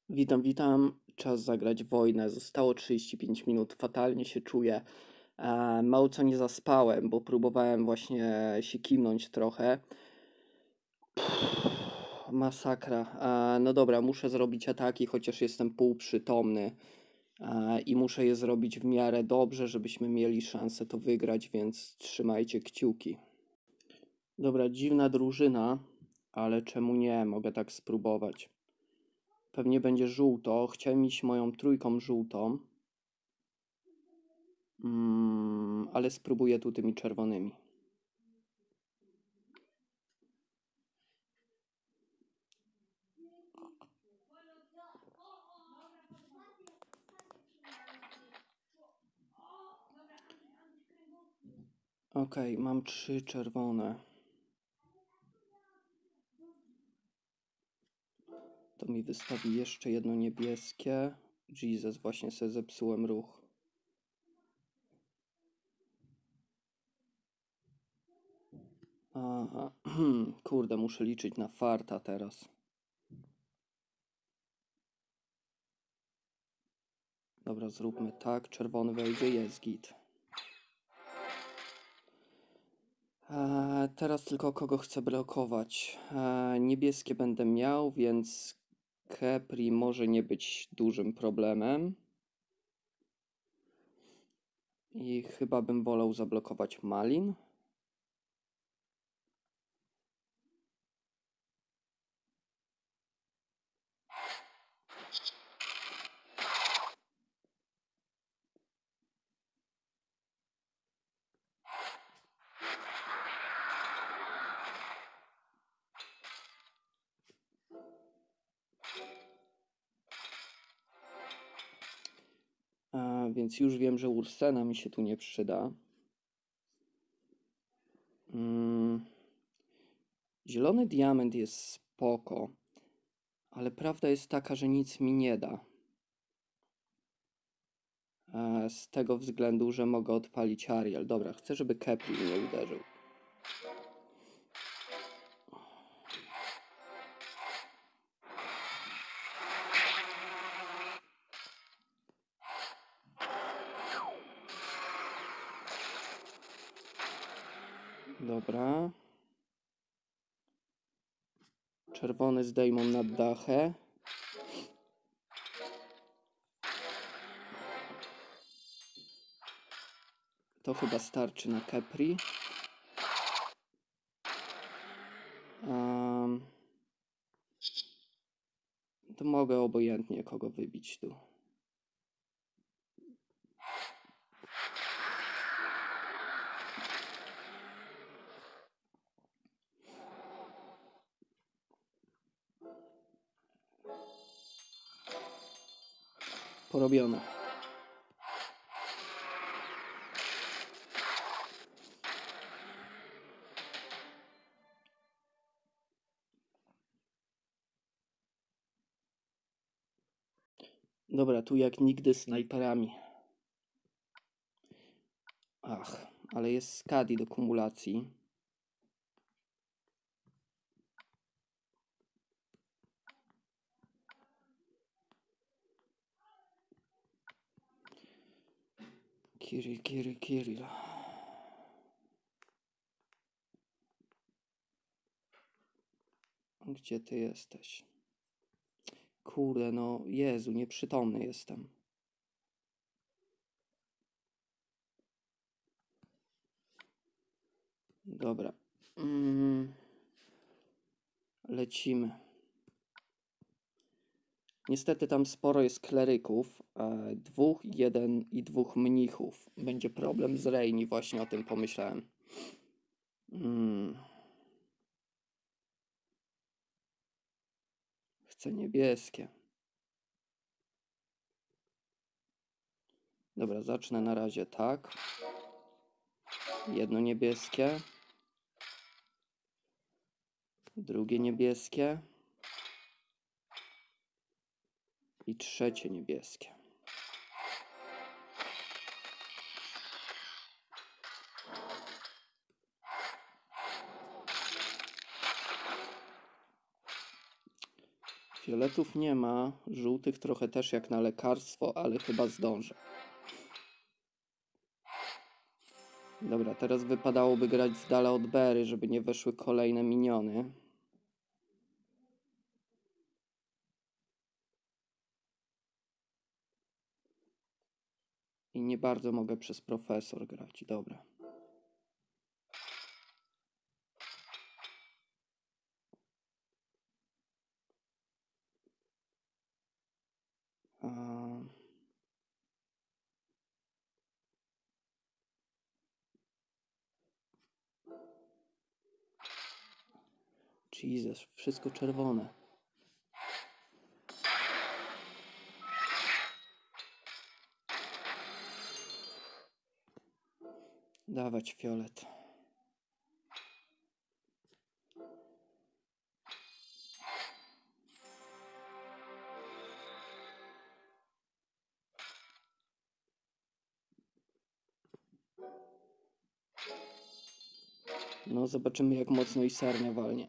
Witam, witam. Czas zagrać wojnę. Zostało 35 minut. Fatalnie się czuję. Mało co nie zaspałem, bo próbowałem właśnie się kimnąć trochę. Masakra. No dobra, muszę zrobić ataki, chociaż jestem półprzytomny. I muszę je zrobić w miarę dobrze, żebyśmy mieli szansę to wygrać, więc trzymajcie kciuki. Dobra, dziwna drużyna, ale czemu nie? Mogę tak spróbować. Pewnie będzie żółto. Chciałem iść moją trójką żółtą. Ale spróbuję tu tymi czerwonymi. Okej, mam 3 czerwone. To mi wystawi jeszcze jedno niebieskie. Jesus, właśnie sobie zepsułem ruch. Aha, kurde, muszę liczyć na farta teraz. Dobra, zróbmy tak. Czerwony wejdzie, jest git. Teraz tylko kogo chcę blokować. Niebieskie będę miał, więc Kepri może nie być dużym problemem. I chyba bym wolał zablokować Malin. Więc już wiem, że Ursena mi się tu nie przyda. Zielony diament jest spoko, ale prawda jest taka, że nic mi nie da. Z tego względu, że mogę odpalić Ariel. Dobra, chcę, żeby Kepri mnie uderzył. Dobra. Czerwony zdejmą nad dachę. To chyba starczy na Kepri. To mogę obojętnie kogo wybić tu. Porobione. Dobra, tu jak nigdy snajperami. Ach, ale jest Skadi do kumulacji. Kirill. Gdzie ty jesteś? Kurde, no Jezu, nieprzytomny jestem. Dobra. Lecimy. Niestety tam sporo jest kleryków. 2, 1 i 2 mnichów. Będzie problem z Reini, właśnie o tym pomyślałem. Chcę niebieskie. Dobra, zacznę na razie tak. Jedno niebieskie. Drugie niebieskie. I trzecie niebieskie. Fioletów nie ma, żółtych trochę też jak na lekarstwo, ale chyba zdążę. Dobra, teraz wypadałoby grać z dala od Berry, żeby nie weszły kolejne miniony. I nie bardzo mogę przez profesor grać, dobra. Jesus, wszystko czerwone. Dawać fiolet. No, zobaczymy jak mocno i sernia walnie.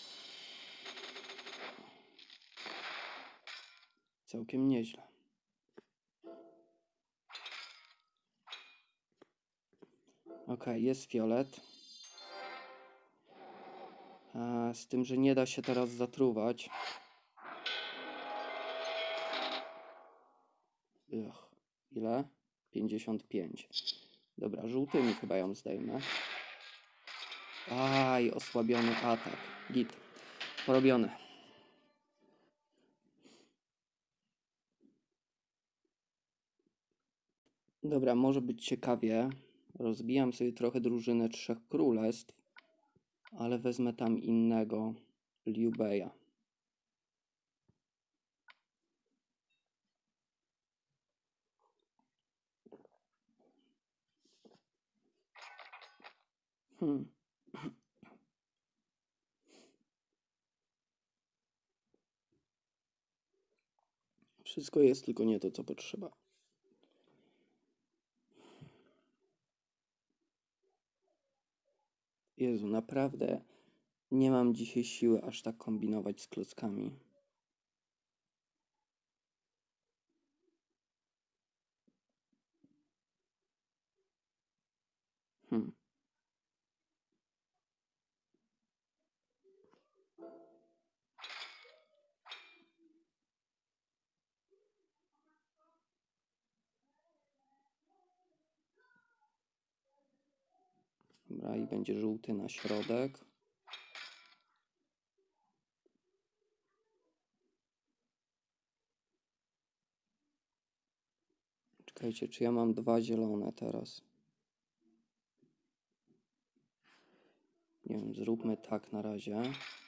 Całkiem nieźle. Ok, jest fiolet. Z tym, że nie da się teraz zatruwać. Ile? 55. Dobra, żółtymi chyba ją zdejmę. Aj, osłabiony atak. Git. Porobione. Dobra, może być ciekawie. Rozbijam sobie trochę drużynę Trzech Królestw, ale wezmę tam innego Liu Beia. Wszystko jest, tylko nie to, co potrzeba. Jezu, naprawdę nie mam dzisiaj siły aż tak kombinować z klockami. Dobra, i będzie żółty na środek. Czekajcie, czy ja mam 2 zielone teraz? Nie wiem, zróbmy tak na razie.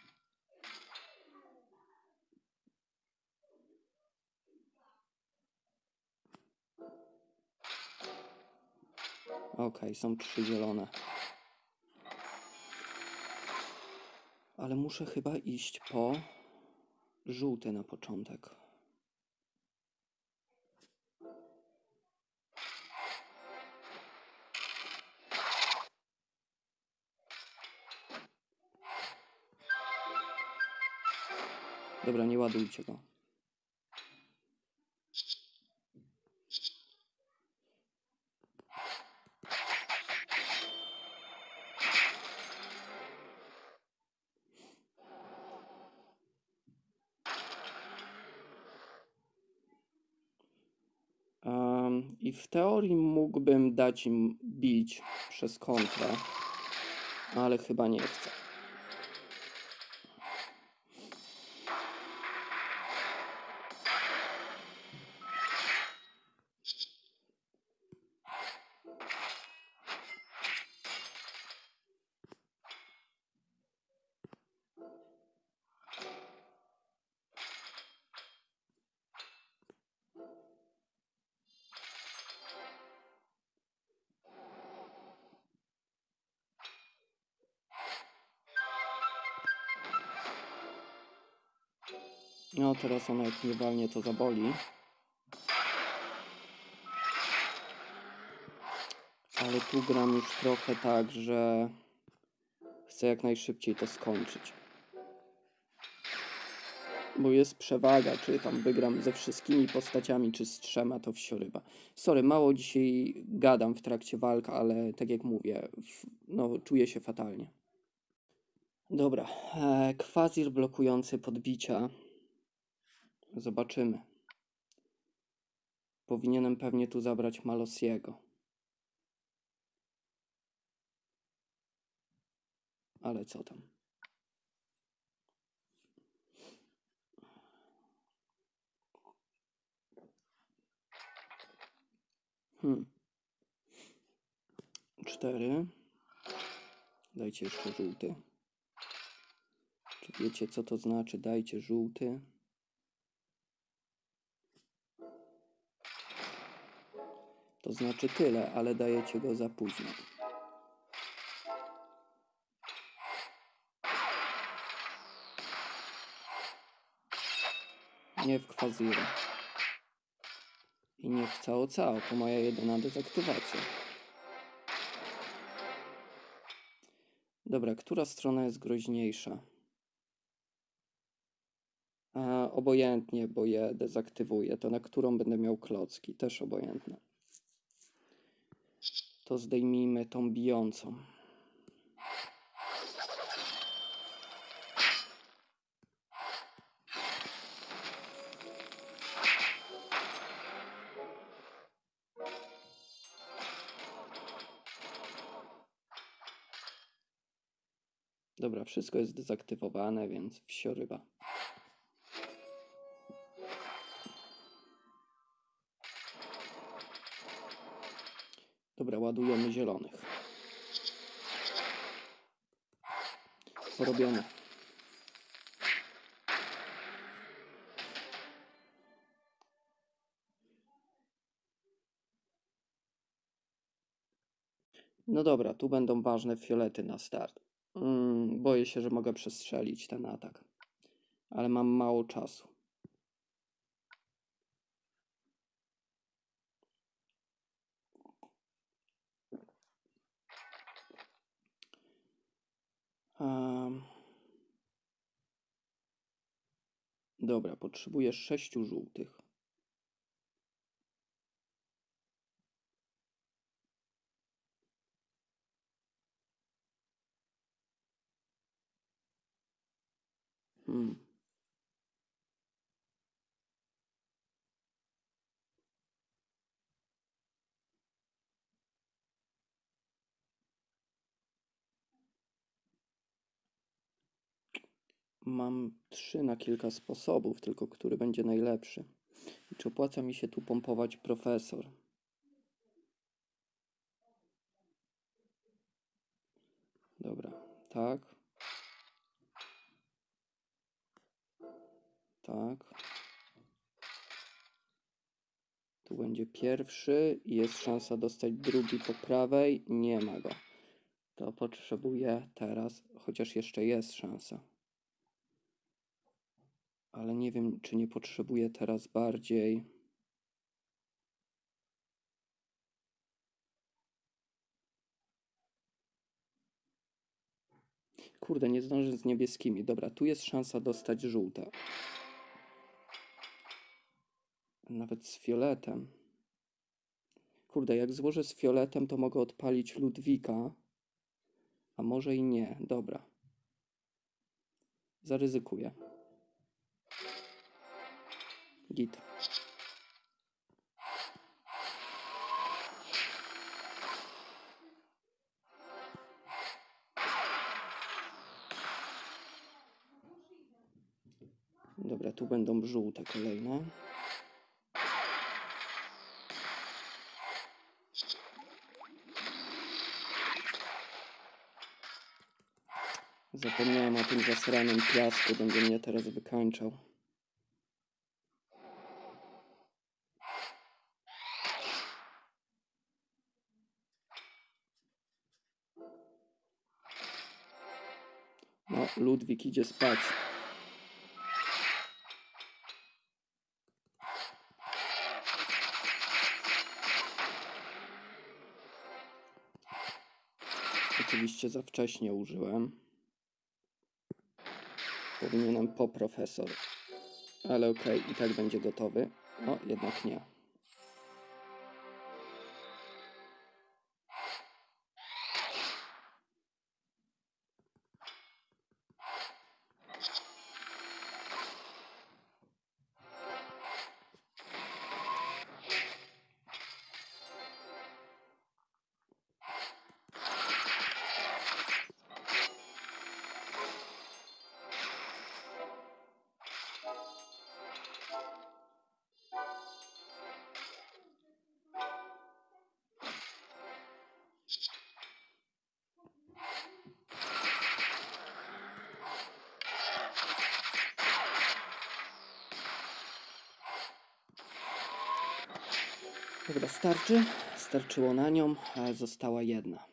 Ok, są 3 zielone. Ale muszę chyba iść po żółty na początek. Dobra, nie ładujcie go. I w teorii mógłbym dać im bić przez kontrę, ale chyba nie chcę. No teraz ona jak nie walnie, to zaboli. Ale tu gram już trochę tak, że chcę jak najszybciej to skończyć. Bo jest przewaga, czy tam wygram ze wszystkimi postaciami, czy z 3, to wsioryba. Sorry, mało dzisiaj gadam w trakcie walk, ale tak jak mówię, no czuję się fatalnie. Dobra, Kwazir blokujący podbicia. Zobaczymy. Powinienem pewnie tu zabrać Malosiego. Ale co tam? Hmm. 4. Dajcie jeszcze żółty. Czy wiecie, co to znaczy? Dajcie żółty. To znaczy tyle, ale dajecie go za późno. Nie w Kwazira. I nie w Cao Cao. To moja jedyna dezaktywacja. Dobra, która strona jest groźniejsza? Obojętnie, bo je dezaktywuję. To na którą będę miał klocki? Też obojętne. To zdejmijmy tą bijącą. Dobra, wszystko jest dezaktywowane, więc wsioryba. Dobra, ładujemy zielonych. Porobione. No dobra, tu będą ważne fiolety na start. Boję się, że mogę przestrzelić ten atak. Ale mam mało czasu. Dobra, potrzebuję 6 żółtych. Mam 3 na kilka sposobów, tylko który będzie najlepszy. I czy opłaca mi się tu pompować profesor? Dobra, tak. Tak. Tu będzie pierwszy i jest szansa dostać drugi po prawej. Nie ma go. To potrzebuję teraz, chociaż jeszcze jest szansa. Ale nie wiem, czy nie potrzebuję teraz bardziej. Kurde, nie zdążę z niebieskimi. Dobra, tu jest szansa dostać żółte. Nawet z fioletem. Kurde, jak złożę z fioletem, to mogę odpalić Ludwika. A może i nie. Dobra. Zaryzykuję. Git. Dobra, tu będą żółte kolejne. Zapomniałem o tym zasranym piasku, będzie mnie teraz wykańczał. No, Ludwik idzie spać. Oczywiście za wcześnie użyłem. Powinienem po profesor. Ale okej, i tak będzie gotowy. O, jednak nie. Dobra, starczy. Starczyło na nią, a została jedna.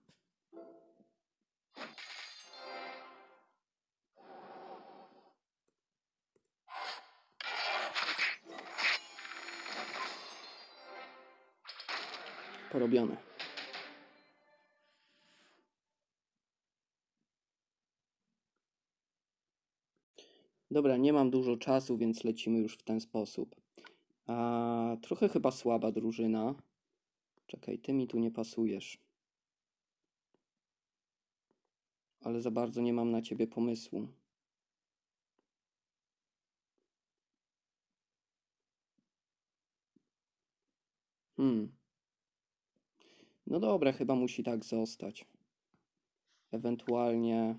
Porobione. Dobra, nie mam dużo czasu, więc lecimy już w ten sposób. Trochę chyba słaba drużyna. Czekaj, ty mi tu nie pasujesz. Ale za bardzo nie mam na ciebie pomysłu. No dobra, chyba musi tak zostać. Ewentualnie...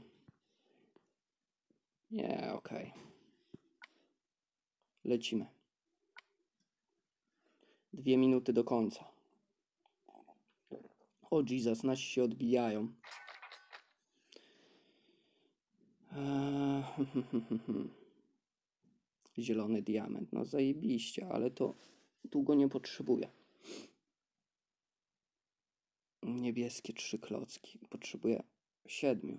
Nie, okej. Lecimy. 2 minuty do końca. O Jesus, nasi się odbijają. Zielony diament. No zajebiście, ale to długo nie potrzebuję. Niebieskie 3 klocki. Potrzebuję 7.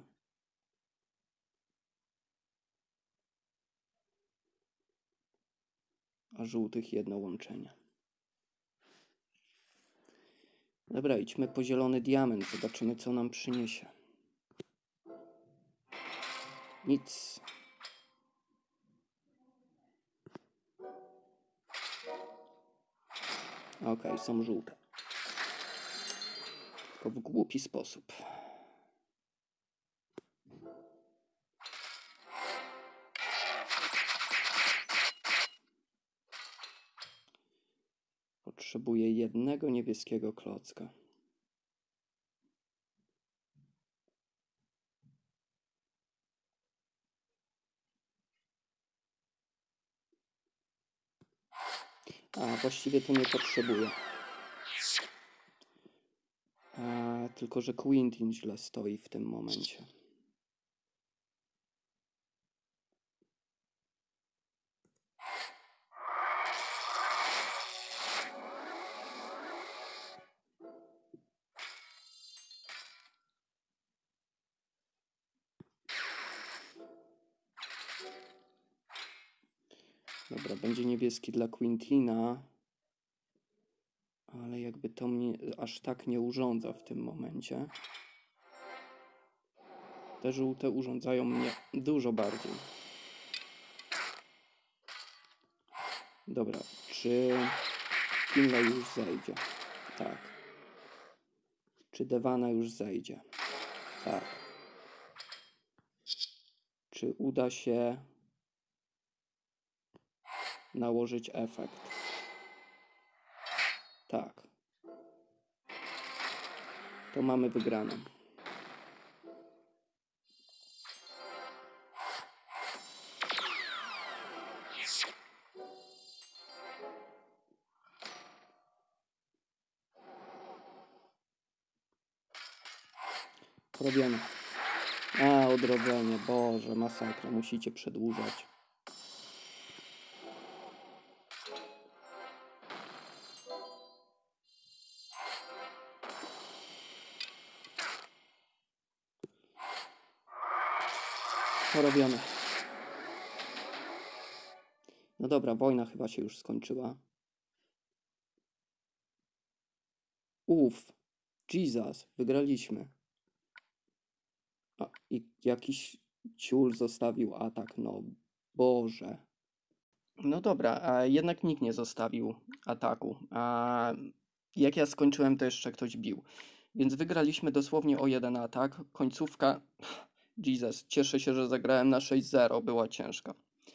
A żółtych 1 łączenie. Dobra, idźmy po zielony diament. Zobaczymy, co nam przyniesie. Nic. Okej, są żółte. Tylko w głupi sposób. Potrzebuję 1 niebieskiego klocka. Właściwie to nie potrzebuję. Tylko że Quintin źle stoi w tym momencie. Dobra, będzie niebieski dla Quintina. Ale jakby to mnie aż tak nie urządza w tym momencie. Te żółte urządzają mnie dużo bardziej. Dobra, czy Finlay już zejdzie? Tak. Czy Devanna już zejdzie? Tak. Czy uda się nałożyć efekt? Tak. To mamy wygraną. Robione. Odrodzenie. Boże, masakra. Musicie przedłużać. Porobione. No dobra, wojna chyba się już skończyła. Jesus, wygraliśmy. I jakiś ciul zostawił atak, no Boże. No dobra, a jednak nikt nie zostawił ataku. A jak ja skończyłem, to jeszcze ktoś bił. Więc wygraliśmy dosłownie o jeden atak. Końcówka. Jesus, cieszę się, że zagrałem na 6-0, była ciężka.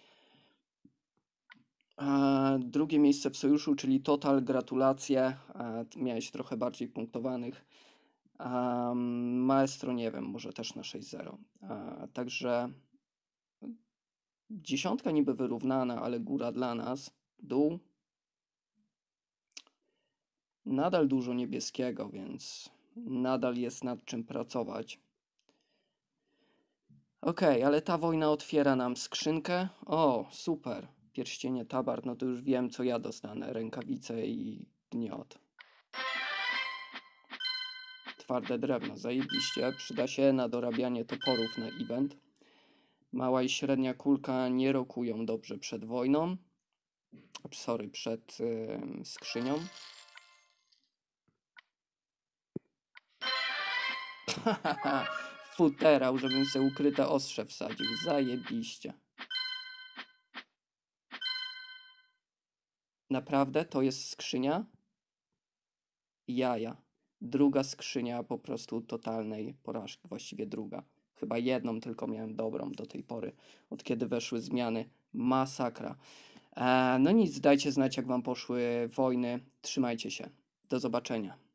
Drugie miejsce w sojuszu, czyli total, gratulacje. Miałeś trochę bardziej punktowanych. Maestro, nie wiem, może też na 6-0. Także dziesiątka niby wyrównana, ale góra dla nas. Dół. Nadal dużo niebieskiego, więc nadal jest nad czym pracować. Okej, ale ta wojna otwiera nam skrzynkę. O, super. Pierścienie tabar, no to już wiem, co ja dostanę. Rękawice i gniot. Twarde drewno, zajebiście. Przyda się na dorabianie toporów na event. Mała i średnia kulka nie rokują dobrze przed wojną. Sorry, przed skrzynią. Futerał, żebym sobie ukryte ostrze wsadził. Zajebiście. Naprawdę? To jest skrzynia? Jaja. Druga skrzynia po prostu totalnej porażki. Właściwie druga. Chyba jedną tylko miałem dobrą do tej pory. Od kiedy weszły zmiany. Masakra. No nic, dajcie znać jak wam poszły wojny. Trzymajcie się. Do zobaczenia.